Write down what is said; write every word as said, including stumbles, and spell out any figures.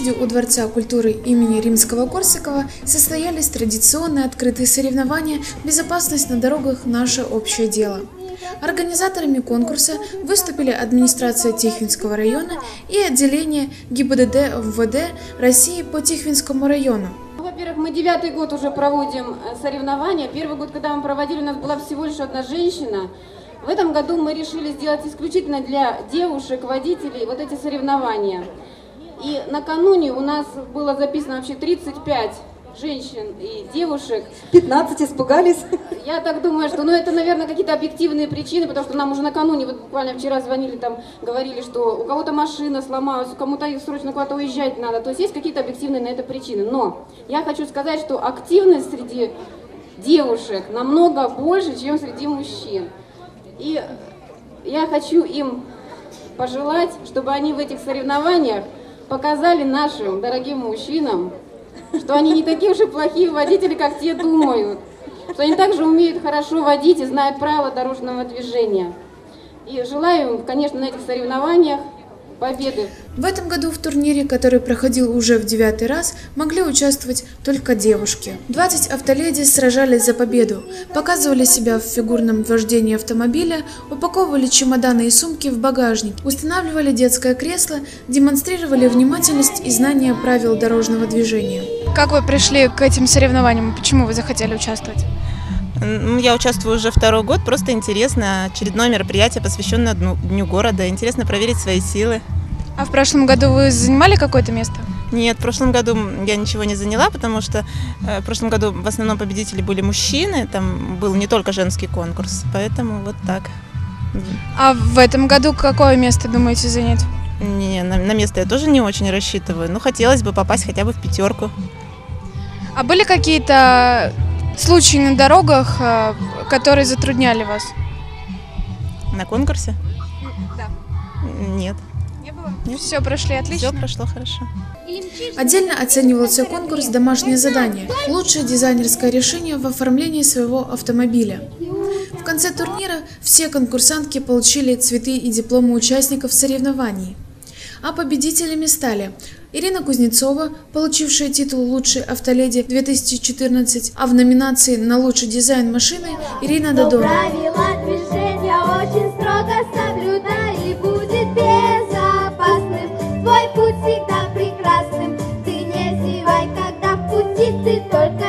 площади у Дворца культуры имени Римского-Корсакова состоялись традиционные открытые соревнования «Безопасность на дорогах. Наше общее дело». Организаторами конкурса выступили администрация Тихвинского района и отделение ГИБДД МВД России по Тихвинскому району. Во-первых, мы девятый год уже проводим соревнования. Первый год, когда мы проводили, у нас была всего лишь одна женщина. В этом году мы решили сделать исключительно для девушек, водителей вот эти соревнования. И накануне у нас было записано вообще тридцать пять женщин и девушек. пятнадцать испугались. Я так думаю, что ну, это, наверное, какие-то объективные причины, потому что нам уже накануне, вот буквально вчера звонили, там говорили, что у кого-то машина сломалась, кому-то срочно куда-то уезжать надо. То есть есть какие-то объективные на это причины. Но я хочу сказать, что активность среди девушек намного больше, чем среди мужчин. И я хочу им пожелать, чтобы они в этих соревнованиях показали нашим дорогим мужчинам, что они не такие уж и плохие водители, как те думают, что они также умеют хорошо водить и знают правила дорожного движения. И желаю им, конечно, на этих соревнованиях победы. В этом году в турнире, который проходил уже в девятый раз, могли участвовать только девушки. двадцать автоледи сражались за победу, показывали себя в фигурном вождении автомобиля, упаковывали чемоданы и сумки в багажник, устанавливали детское кресло, демонстрировали внимательность и знание правил дорожного движения. Как вы пришли к этим соревнованиям? Почему вы захотели участвовать? Я участвую уже второй год, просто интересно. Очередное мероприятие, посвященное Дню города. Интересно проверить свои силы. А в прошлом году вы занимали какое-то место? Нет, в прошлом году я ничего не заняла, потому что в прошлом году в основном победители были мужчины. Там был не только женский конкурс, поэтому вот так. А в этом году какое место думаете занять? Не, на, на место я тоже не очень рассчитываю, но хотелось бы попасть хотя бы в пятерку. А были какие-то случаи на дорогах, которые затрудняли вас? На конкурсе? Да. Нет. Не было? Нет. Все прошли отлично? Все прошло хорошо. Отдельно оценивался конкурс «Домашнее задание» – лучшее дизайнерское решение в оформлении своего автомобиля. В конце турнира все конкурсантки получили цветы и дипломы участников соревнований. А победителями стали Ирина Кузнецова, получившая титул «Лучшей автоледи две тысячи четырнадцать», а в номинации на лучший дизайн машины Ирина Додонова. Правила движения очень строго соблюдай, и будет безопасным. Твой путь всегда прекрасным. Ты не зевай, когда в пути, ты только